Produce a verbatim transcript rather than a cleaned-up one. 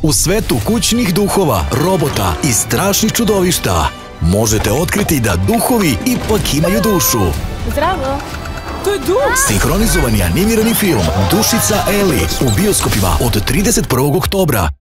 U svetu kućnih duhova, robota i strašnih čudovišta možete otkriti da duhovi ipak imaju dušu. Zdravo! To je duh! Sinhronizovani animirani film Dušica Eli u bioskopima od trideset prvog oktobra.